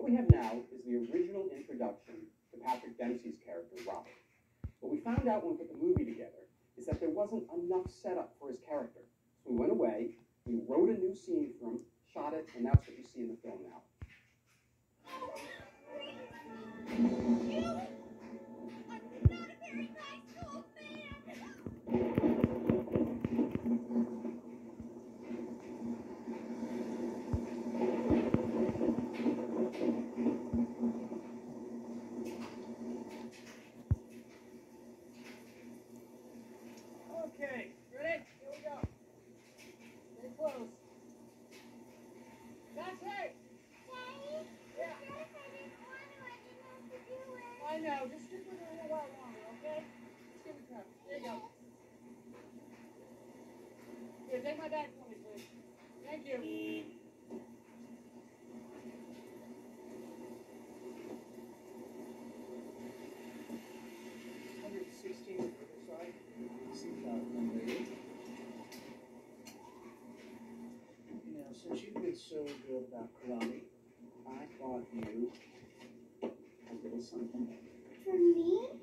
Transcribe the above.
we have now is the original introduction to Patrick Dempsey's character, Robert. What we found out when we put the movie together is that there wasn't enough setup for his character. So we went away, we wrote a new scene for him, shot it, and that's what you see in the film now. Okay, ready? Here we go. Stay close. That's it! Daddy? Yeah. I didn't want to. I didn't know what to do with it. I know, just stick with it a little while longer, okay? Just give me time. There you go. Here, take my bag for me, please. Thank you. 116 on the other side. Seatbelt number 8. You know, since you've been so good about karate, I bought you a little something. For me?